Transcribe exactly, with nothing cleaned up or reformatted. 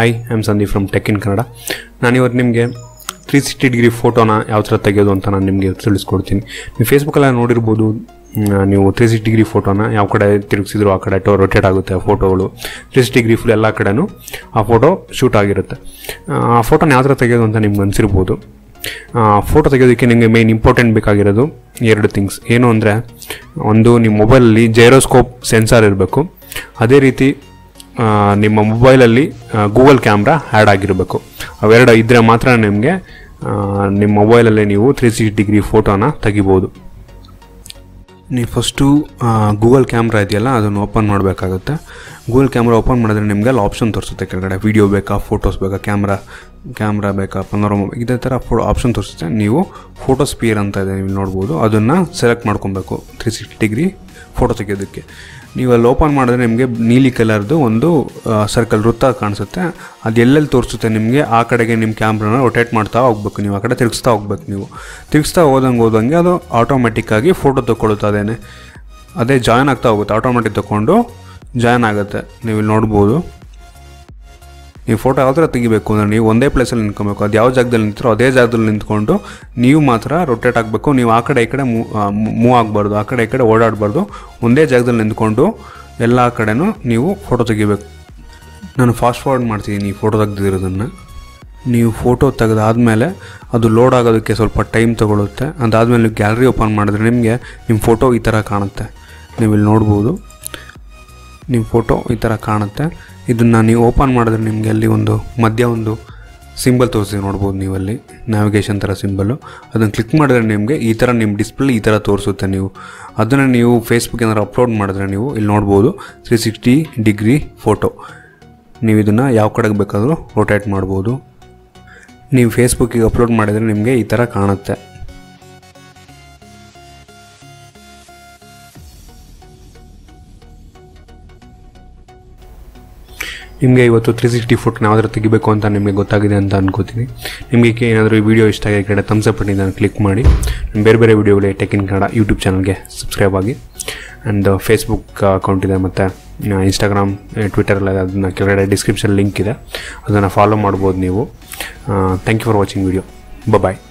Hi, I am Sandeep from Tech in Kannada. ನಾನು ಇವತ್ತು ನಿಮಗೆ ತ್ರೀ ಸಿಕ್ಸ್ಟಿ ಡಿಗ್ರಿ ಫೋಟೋನ ಯಾವ ಥರ ತೆಗೆಯೋದು ಅಂತ ನಾನು ನಿಮಗೆ ತಿಳಿಸ್ಕೊಡ್ತೀನಿ. ನೀವು ಫೇಸ್ಬುಕ್ಕಲ್ಲಿ ನೋಡಿರ್ಬೋದು, ನೀವು ತ್ರೀ ಸಿಕ್ಸ್ಟಿ ಡಿಗ್ರಿ ಫೋಟೋನ ಯಾವ ಕಡೆ ತಿರುಗಿಸಿದ್ರು ಆ ಕಡೆ ಟೋ ರೊಟೇಟ್ ಆಗುತ್ತೆ ಆ ಫೋಟೋಗಳು. ತ್ರೀ ಸಿಕ್ಸ್ಟಿ ಡಿಗ್ರಿ ಫುಲ್ ಎಲ್ಲ ಕಡೆನೂ ಆ ಫೋಟೋ ಶೂಟ್ ಆಗಿರುತ್ತೆ. ಆ ಫೋಟೋನ ಯಾವ ಥರ ತೆಗೆಯೋದು ಅಂತ ನಿಮ್ಗೆ ಅನಿಸಿರ್ಬೋದು. ಫೋಟೋ ತೆಗೆಯೋದಕ್ಕೆ ನಿಮಗೆ ಮೇನ್ ಇಂಪಾರ್ಟೆಂಟ್ ಬೇಕಾಗಿರೋದು ಎರಡು ಥಿಂಗ್ಸ್. ಏನು ಅಂದರೆ, ಒಂದು ನಿಮ್ಮ ಮೊಬೈಲಲ್ಲಿ ಜೈರೋಸ್ಕೋಪ್ ಸೆನ್ಸಾರ್ ಇರಬೇಕು. ಅದೇ ರೀತಿ ನಿಮ್ಮ ಮೊಬೈಲಲ್ಲಿ ಗೂಗಲ್ ಕ್ಯಾಮ್ರಾ ಆ್ಯಡ್ ಆಗಿರಬೇಕು. ಅವೆರಡು ಇದ್ದರೆ ಮಾತ್ರ ನಿಮಗೆ ನಿಮ್ಮ ಮೊಬೈಲಲ್ಲಿ ನೀವು ತ್ರೀ ಸಿಕ್ಸ್ಟಿ ಡಿಗ್ರಿ ಫೋಟೋನ ತೆಗಿಬೋದು. ನೀವು ಫಸ್ಟು ಗೂಗಲ್ ಕ್ಯಾಮ್ರಾ ಇದೆಯಲ್ಲ ಅದನ್ನು ಓಪನ್ ಮಾಡಬೇಕಾಗುತ್ತೆ. ಗೂಗಲ್ ಕ್ಯಾಮ್ರಾ ಓಪನ್ ಮಾಡಿದ್ರೆ ನಿಮಗೆ ಅಲ್ಲಿ ಆಪ್ಷನ್ ತೋರಿಸುತ್ತೆ ಕೆಳಗಡೆ. ವೀಡಿಯೋ ಬೇಕಾ, ಫೋಟೋಸ್ ಬೇಕಾ, ಕ್ಯಾಮ್ರಾ ಕ್ಯಾಮ್ರಾ ಬೇಕಾ, ಪನೋರಮಾ, ಇದೇ ಥರ ಫೋ ಆಪ್ಷನ್ ತೋರಿಸುತ್ತೆ. ನೀವು ಫೋಟೋ ಸ್ಪಿಯರ್ ಅಂತ ಇದೆ, ನೀವು ನೋಡ್ಬೋದು. ಅದನ್ನು ಸೆಲೆಕ್ಟ್ ಮಾಡ್ಕೊಬೇಕು ತ್ರೀ ಸಿಕ್ಸ್ಟಿ ಡಿಗ್ರಿ ಫೋಟೋ ತೆಗೆಯೋದಕ್ಕೆ. ನೀವು ಅಲ್ಲಿ ಓಪನ್ ಮಾಡಿದ್ರೆ ನಿಮಗೆ ನೀಲಿ ಕಲರ್ದು ಒಂದು ಸರ್ಕಲ್ ವೃತ್ತ ಕಾಣಿಸುತ್ತೆ. ಅದು ಎಲ್ಲೆಲ್ಲಿ ತೋರಿಸುತ್ತೆ ನಿಮಗೆ ಆ ಕಡೆಗೆ ನಿಮ್ಮ ಕ್ಯಾಮ್ರಾನ ರೊಟೇಟ್ ಮಾಡ್ತಾ ಹೋಗ್ಬೇಕು. ನೀವು ಆ ಕಡೆ ತಿರುಗಿಸ್ತಾ ಹೋಗ್ಬೇಕು. ನೀವು ತಿರುಗಿಸ್ತಾ ಹೋದಂಗೆ ಹೋದಂಗೆ ಅದು ಆಟೋಮೆಟಿಕ್ಕಾಗಿ ಫೋಟೋ ತೊಗೊಳ್ತದೇನೆ. ಅದೇ ಜಾಯ್ನ್ ಆಗ್ತಾ ಹೋಗುತ್ತೆ, ಆಟೋಮೆಟಿಕ್ ತೊಗೊಂಡು ಜಾಯ್ನ್ ಆಗುತ್ತೆ. ನೀವು ಇಲ್ಲಿ ನೋಡ್ಬೋದು. ನೀವು ಫೋಟೋ ಯಾವ ಥರ ತೆಗಿಬೇಕು ಅಂದರೆ, ನೀವು ಒಂದೇ ಪ್ಲೇಸಲ್ಲಿ ನಿಂತ್ಕೊಬೇಕು. ಅದು ಯಾವ ಜಾಗದಲ್ಲಿ ನಿಂತಿರೋ ಅದೇ ಜಾಗದಲ್ಲಿ ನಿಂತ್ಕೊಂಡು ನೀವು ಮಾತ್ರ ರೊಟೇಟ್ ಆಗಬೇಕು. ನೀವು ಆ ಕಡೆ ಈ ಕಡೆ ಮೂ ಮೂವ್ ಆಗಬಾರ್ದು, ಆ ಕಡೆ ಈ ಕಡೆ ಓಡಾಡಬಾರ್ದು. ಒಂದೇ ಜಾಗದಲ್ಲಿ ನಿಂತ್ಕೊಂಡು ಎಲ್ಲ ಕಡೆನೂ ನೀವು ಫೋಟೋ ತೆಗಿಬೇಕು. ನಾನು ಫಾಸ್ಟ್ ಫಾರ್ವರ್ಡ್ ಮಾಡ್ತಿದ್ದೀನಿ ಈ ಫೋಟೋ ತೆಗೆದಿರೋದನ್ನು. ನೀವು ಫೋಟೋ ತೆಗೆದಾದ್ಮೇಲೆ ಅದು ಲೋಡ್ ಆಗೋದಕ್ಕೆ ಸ್ವಲ್ಪ ಟೈಮ್ ತೊಗೊಳುತ್ತೆ. ಅದಾದಮೇಲೆ ನೀವು ಗ್ಯಾಲರಿ ಓಪನ್ ಮಾಡಿದ್ರೆ ನಿಮಗೆ ನಿಮ್ಮ ಫೋಟೋ ಈ ಥರ ಕಾಣುತ್ತೆ. ನೀವು ಇಲ್ಲಿ ನೋಡ್ಬೋದು, ನಿಮ್ಮ ಫೋಟೋ ಈ ಥರ ಕಾಣುತ್ತೆ. ಇದನ್ನು ನೀವು ಓಪನ್ ಮಾಡಿದ್ರೆ ನಿಮಗೆ ಅಲ್ಲಿ ಒಂದು ಮಧ್ಯ ಒಂದು ಸಿಂಬಲ್ ತೋರಿಸಿ ನೋಡ್ಬೋದು. ನೀವಲ್ಲಿ ನ್ಯಾವಿಗೇಷನ್ ಥರ ಸಿಂಬಲ್ಲು, ಅದನ್ನು ಕ್ಲಿಕ್ ಮಾಡಿದ್ರೆ ನಿಮಗೆ ಈ ಥರ ನಿಮ್ಮ ಡಿಸ್ಪ್ಲೇ ಈ ಥರ ತೋರಿಸುತ್ತೆ. ನೀವು ಅದನ್ನು ನೀವು ಫೇಸ್ಬುಕ್ ಏನಾದ್ರು ಅಪ್ಲೋಡ್ ಮಾಡಿದ್ರೆ ನೀವು ಇಲ್ಲಿ ನೋಡ್ಬೋದು ತ್ರೀ ಸಿಕ್ಸ್ಟಿ ಡಿಗ್ರಿ ಫೋಟೋ. ನೀವು ಇದನ್ನು ಯಾವ ಕಡೆಗೆ ಬೇಕಾದರೂ ರೊಟೇಟ್ ಮಾಡ್ಬೋದು. ನೀವು ಫೇಸ್ಬುಕ್ಕಿಗೆ ಅಪ್ಲೋಡ್ ಮಾಡಿದರೆ ನಿಮಗೆ ಈ ಥರ ಕಾಣುತ್ತೆ. ನಿಮಗೆ ಇವತ್ತು ತ್ರೀ ಸಿಕ್ಸ್ಟಿ ಫೋಟೋನ ಯಾವ್ದಾರು ತೆಗಿಬೇಕು ಅಂತ ನಿಮಗೆ ಗೊತ್ತಾಗಿದೆ ಅಂತ ಅನ್ಕೋತೀನಿ. ನಿಮಗೆ ಏನಾದರೂ ಈ ವಿಡಿಯೋ ಇಷ್ಟ ಆಗಿ ಈ ಕಡೆ ಥಮ್ಸ್ ಅಪ್ ಬಟನ್ ಕ್ಲಿಕ್ ಮಾಡಿ. ಬೇರೆ ಬೇರೆ ವಿಡಿಯೋಗಳೇ ಟೆಕ್ ಇನ್ ಕನ್ನಡ ಯೂಟ್ಯೂಬ್ ಚಾನಲ್ಗೆ ಸಬ್ಸ್ಕ್ರೈಬ್ ಆಗಿ. ಆ್ಯಂಡ್ ಫೇಸ್ಬುಕ್ ಅಕೌಂಟ್ ಇದೆ, ಮತ್ತು ಇನ್ಸ್ಟಾಗ್ರಾಮ್, ಟ್ವಿಟರಲ್ಲಿ ಅದನ್ನು ಕೆಳಗಡೆ ಡಿಸ್ಕ್ರಿಪ್ಷನ್ ಲಿಂಕ್ ಇದೆ, ಅದನ್ನು ಫಾಲೋ ಮಾಡ್ಬೋದು ನೀವು. Thank you for watching video. Bye.